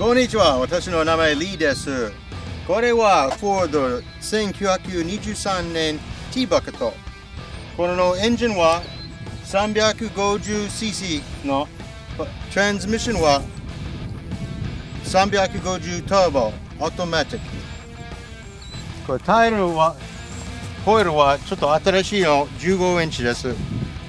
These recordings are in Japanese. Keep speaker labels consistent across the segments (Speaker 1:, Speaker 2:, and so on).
Speaker 1: こんにちは、私の名前リーです。これはフォード1923年 T バケット。このエンジンは 350cc のトランスミッションは350ターボオートマティック。これタイヤはホイールはちょっと新しいの15インチです。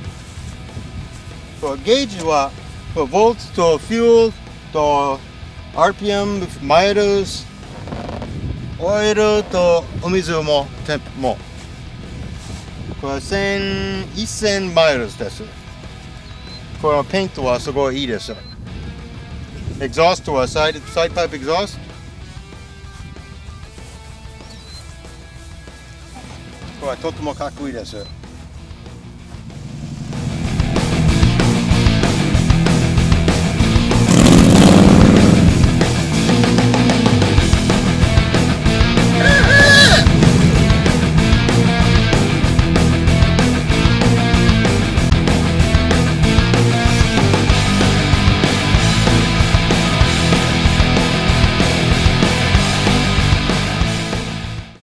Speaker 1: ゲージはボルトとフュールと RPM、マイルズ、オイルとお水もテンプも。これ1000マイルズです。このペイントはすごいいいです。エグゾーストはサイドパイプエグゾースト。これはとてもかっこいいです。